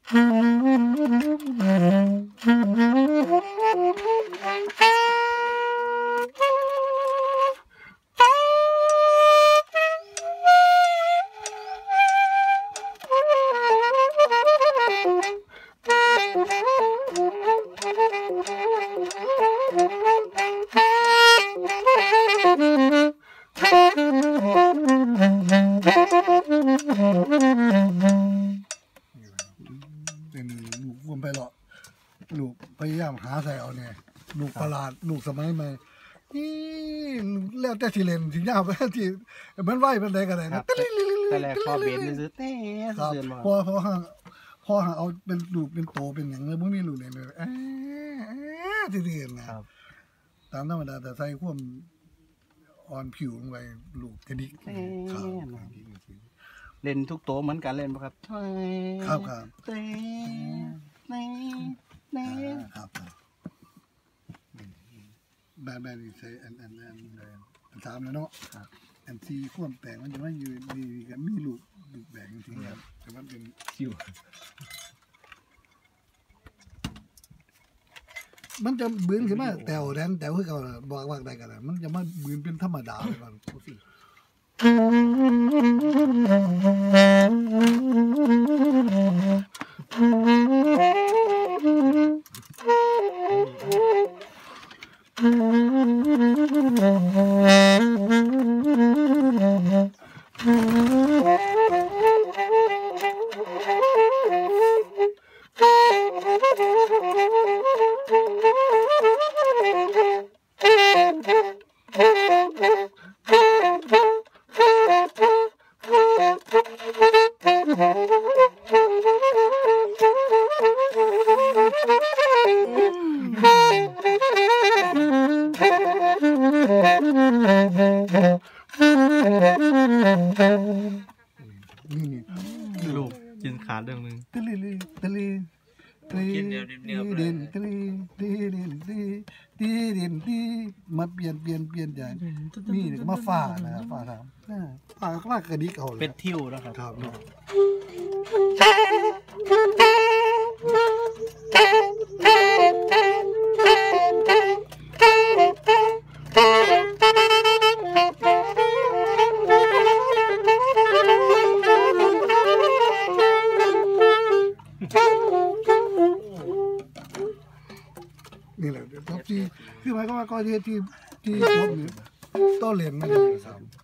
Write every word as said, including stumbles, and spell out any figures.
เป็นลูกวนไปหรอกลูกพยายามหาใส่เอาเนี่ยลูกประหลาดลูกสมัยใหม่นี่แล้วแต่สิเลนสิยาวไปที่มันไหวมันได้กันเลยนะแต่แรกพอเบนซื้อเต้ครับพอพอห่างพอห่างเอาเป็นลูกเป็นโตเป็นอย่างเลยพวกนี้ลูกเนี่ยเลยเอ๊ะที่เรียนนะตามธรรมดาแต่ใส่ข่วมอ่อนผิวลงไปลูกกระดิกครับเล่นทุกโตเหมือนกันเล่นป่ะครับครับครับเต้เต้เต้ครับแบบแบบนี้ใช้อันอันอันอันสามแล้วเนาะอันสี่ข่วมแปลงมันจะไม่ยืนดีกันมีลูกลูกแบ่งจริงๆครับแต่มันเป็นคิวมันจะบืนขึ้นมาแต่วแดนแต่วคือเขาบอกว่าได้กันมันจะมาบืนเป็นธรรมดาไปก่อนลูกกินขาดเรื่องนึงตะลีตะลีตะลีเด่นตะลีตะลีตะลีตีเด่นตีมาเปลี่ยนเปลี่ยนเปลี่ยนอย่างนี่มาฝ่านะครับฝ่าครับฝ่าฝ่ากระดิกเอาเลยเป็ดทิวนะครับครับเนาะนี่แหละท็อปที่คือหมายความว่าก้อนที่ที่ที่จบนี่ต้อเรียนไม่ได้ครับ